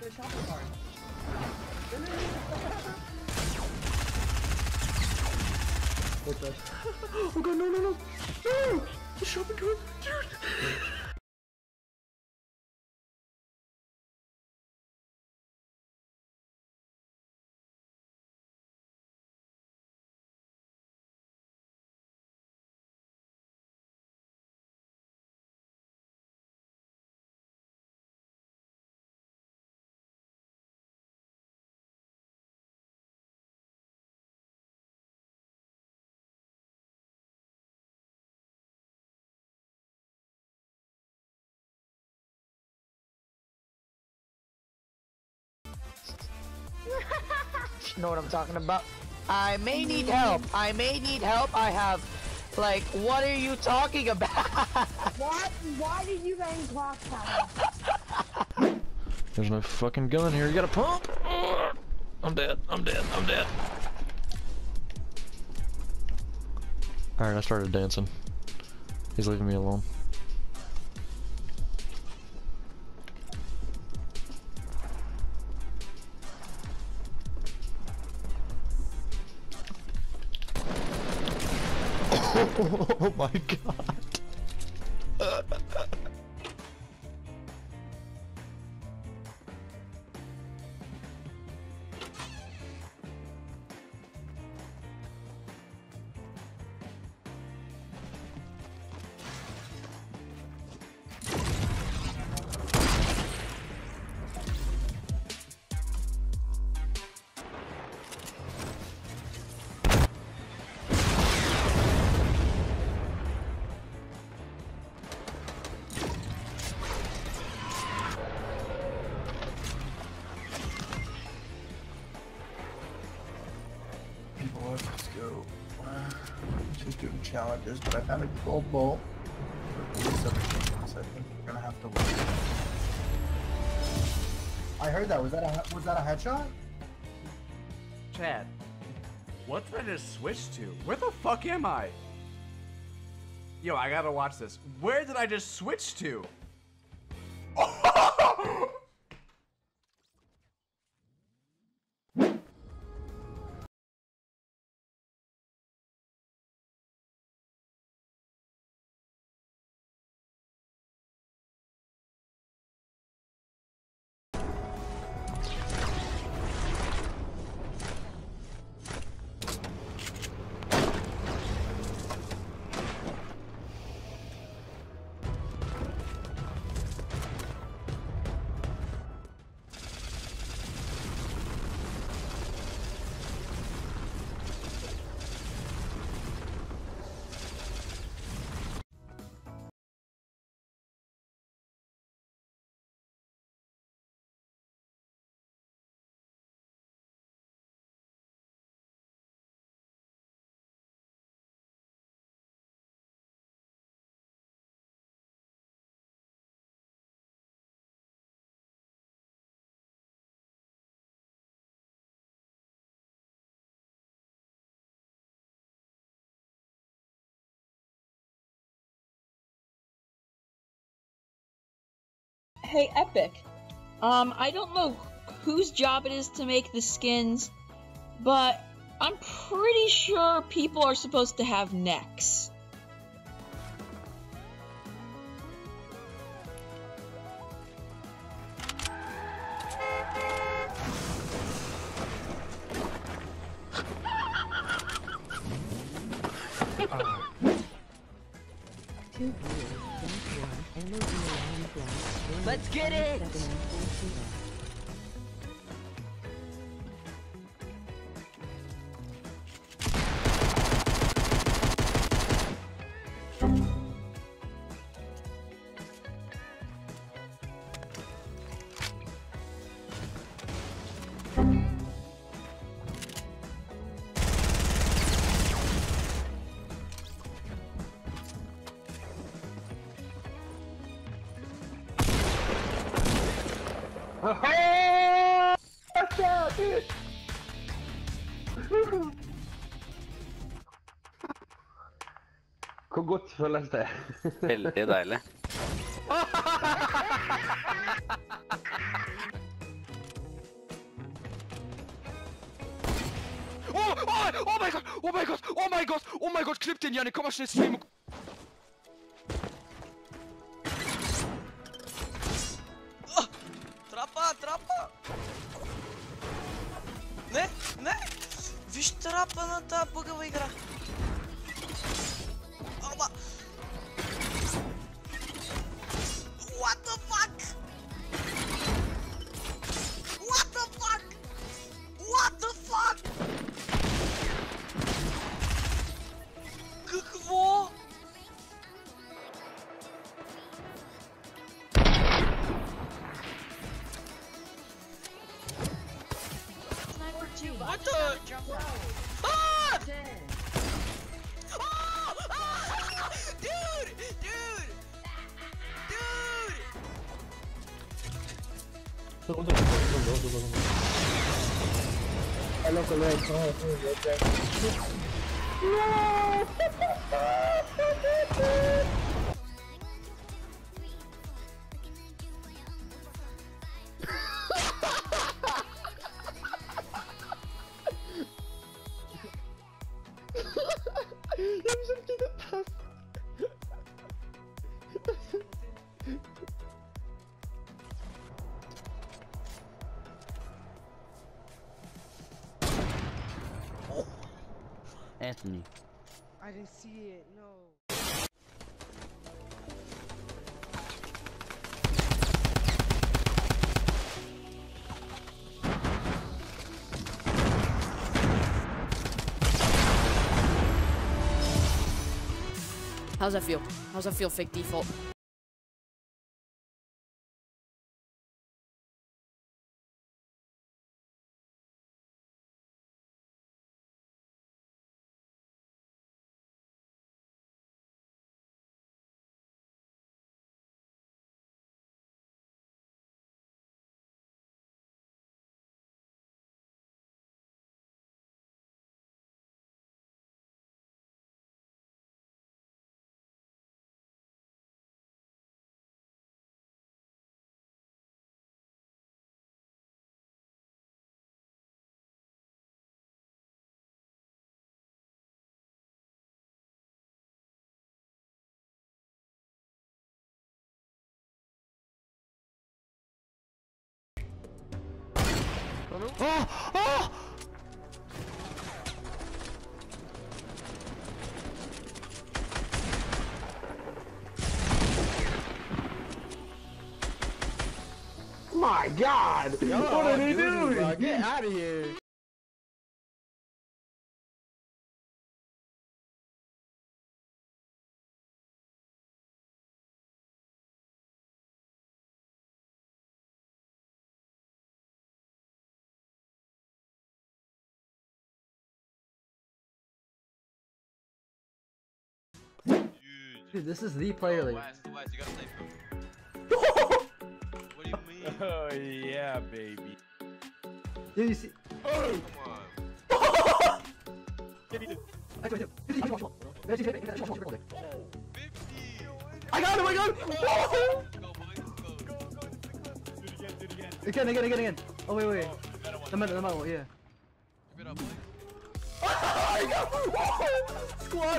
the shopping cart. What's that? Oh god, no, no, no! No! The shopping cart! Dude! You know what I'm talking about? I may need help. I may need help. I have, like, what are you talking about? What? Why did you bang clock tower? There's no fucking gun here. You got a pump? I'm dead. I'm dead. I'm dead. Alright, I started dancing. He's leaving me alone. Oh my god. Let's go. Just doing challenges, but I found a gold bolt. So I think we're gonna have to wait. I heard that. Was that a headshot? Chad, what did I just switch to? Where the fuck am I? Yo, I gotta watch this. Where did I just switch to? Hey, Epic. I don't know whose job it is to make the skins, but I'm pretty sure people are supposed to have necks. Let's get it! Hvor godt føles det? Veldig deilig. Oh mein Gott! Oh mein Gott! Oh mein Gott! Clip den, Janik! Komm mal schnell streamen! Трапа! Не! Виж трапа на тази бъгава игра! Оба! What the fuck? What the fuck? What the fuck? Какво? What the? Ah! Oh! Dude! Anthony. I didn't see it, no. How's that feel? How's that feel, fake default? Oh! My God! What are they doing? Get out of here! Dude, this is the player league. Wise, you gotta play through. What do you mean? Oh yeah, baby. Dude, you see? Come on. I got him! Go, boys, go. Again. Oh, wait. The metal, yeah. Give it up, boys. Squad!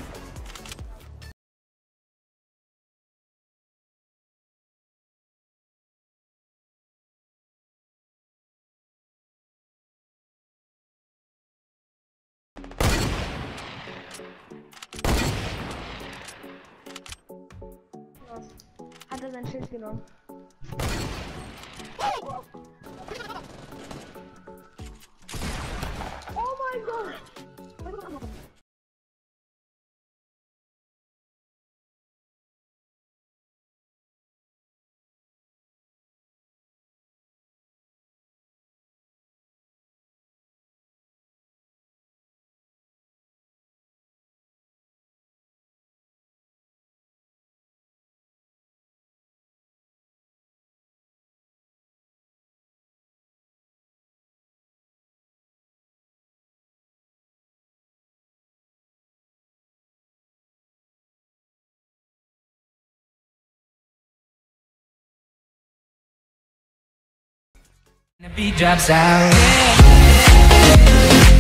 Hat er sein Schild genommen? Oh mein Gott! The beat drops out.